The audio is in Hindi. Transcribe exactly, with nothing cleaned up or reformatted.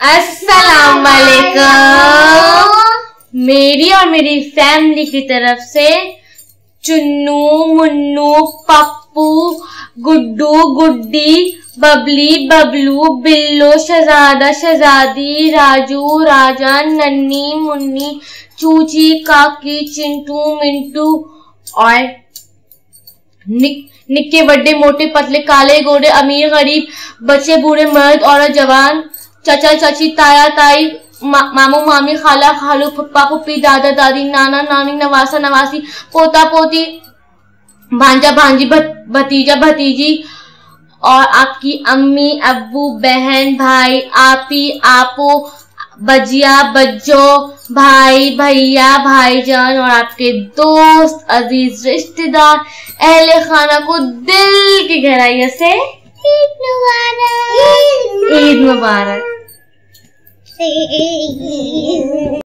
अस्सलाम वालेकुम। मेरी और मेरी फैमिली की तरफ से चुन्नू, मुन्नू, पप्पू, गुड्डू, गुड्डी, बबली, बबलू, बिल्लो, शहजादा, शहजादी, राजू, राजा, नन्नी, मुन्नी, चूची, काकी, चिंटू, मिंटू और निक निक्के बड्डे, मोटे, पतले, काले, गोरे, अमीर, गरीब, बच्चे, बूढ़े, मर्द, औरत, जवान, चाचा, चाची, ताया, ताई, मा, मामू, मामी, खाला, खालू, फुप्पा, फुप्पी, दादा, दादी, नाना, नानी, नवासा, नवासी, पोता, पोती, भांजा, भांजी, भतीजा, भतीजी और आपकी अम्मी, अब्बू, बहन, भाई, आपी, आपो, बजिया, बज्जो, भाई, भैया, भाईजान और आपके दोस्त, अजीज रिश्तेदार, अहले खाना को दिल की गहराइयों से ईद मुबारक। ईद मुबारक।